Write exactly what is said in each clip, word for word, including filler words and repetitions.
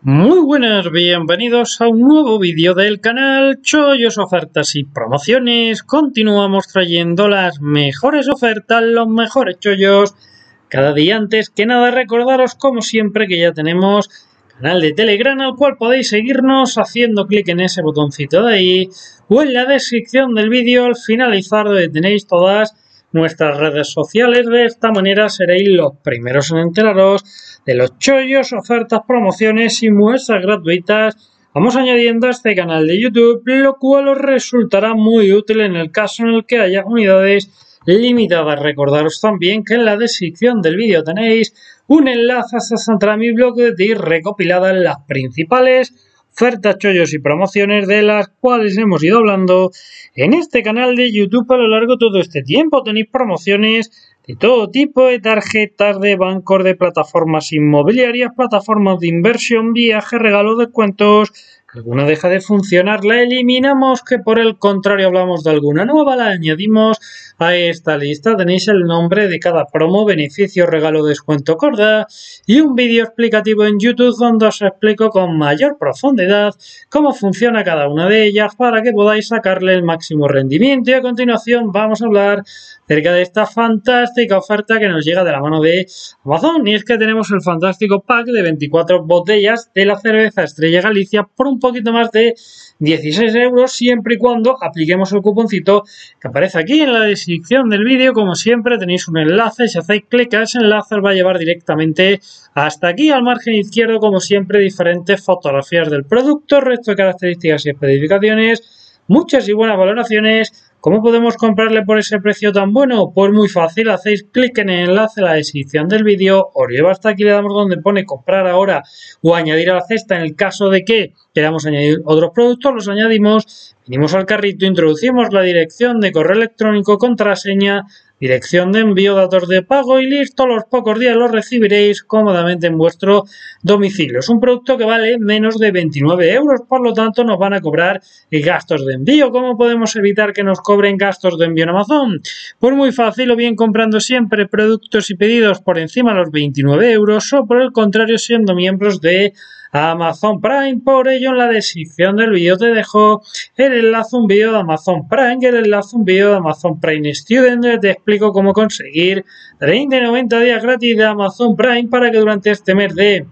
Muy buenas, bienvenidos a un nuevo vídeo del canal Chollos, Ofertas y Promociones. Continuamos trayendo las mejores ofertas, los mejores chollos cada día. Antes que nada, recordaros como siempre que ya tenemos canal de Telegram al cual podéis seguirnos haciendo clic en ese botoncito de ahí o en la descripción del vídeo al finalizar, donde tenéis todas nuestras redes sociales. De esta manera seréis los primeros en enteraros de los chollos, ofertas, promociones y muestras gratuitas vamos añadiendo a este canal de YouTube, lo cual os resultará muy útil en el caso en el que haya unidades limitadas. Recordaros también que en la descripción del vídeo tenéis un enlace hasta mi blog de ir recopiladas las principales ofertas, chollos y promociones de las cuales hemos ido hablando en este canal de YouTube a lo largo de todo este tiempo. Tenéis promociones de todo tipo, de tarjetas, de bancos, de plataformas inmobiliarias, plataformas de inversión, viajes, regalos, descuentos. Que alguna deja de funcionar, la eliminamos, que por el contrario hablamos de alguna nueva, la añadimos a esta lista. Tenéis el nombre de cada promo, beneficio, regalo, descuento, corda y un vídeo explicativo en YouTube donde os explico con mayor profundidad cómo funciona cada una de ellas para que podáis sacarle el máximo rendimiento. Y a continuación vamos a hablar acerca de esta fantástica oferta que nos llega de la mano de Amazon, y es que tenemos el fantástico pack de veinticuatro botellas de la cerveza Estrella Galicia por un poquito más de dieciséis euros, siempre y cuando apliquemos el cuponcito que aparece aquí en la descripción del vídeo. Como siempre tenéis un enlace, si hacéis clic a ese enlace os va a llevar directamente hasta aquí. Al margen izquierdo, como siempre, diferentes fotografías del producto, resto de características y especificaciones, muchas y buenas valoraciones. ¿Cómo podemos comprarle por ese precio tan bueno? Pues muy fácil, hacéis clic en el enlace en la descripción del vídeo, os lleva hasta aquí, le damos donde pone comprar ahora o añadir a la cesta en el caso de que queramos añadir otros productos, los añadimos, venimos al carrito, introducimos la dirección de correo electrónico, contraseña, dirección de envío, datos de pago y listo. A los pocos días lo recibiréis cómodamente en vuestro domicilio. Es un producto que vale menos de veintinueve euros, por lo tanto nos van a cobrar gastos de envío. ¿Cómo podemos evitar que nos cobren gastos de envío en Amazon? Pues muy fácil, o bien comprando siempre productos y pedidos por encima de los veintinueve euros, o por el contrario siendo miembros de Amazon Prime. Por ello en la descripción del vídeo te dejo el enlace a un vídeo de Amazon Prime y el enlace a un vídeo de Amazon Prime Student, donde te explico cómo conseguir treinta y noventa días gratis de Amazon Prime para que durante este mes de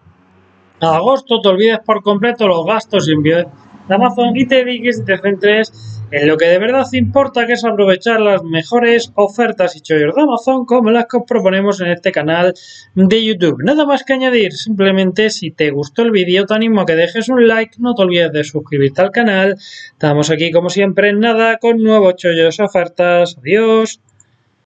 agosto te olvides por completo los gastos y envío de Amazon y te dediques y te centres en lo que de verdad importa, que es aprovechar las mejores ofertas y chollos de Amazon como las que os proponemos en este canal de YouTube. Nada más que añadir, simplemente si te gustó el vídeo te animo a que dejes un like, no te olvides de suscribirte al canal. Estamos aquí como siempre en nada con nuevos chollos, ofertas. Adiós.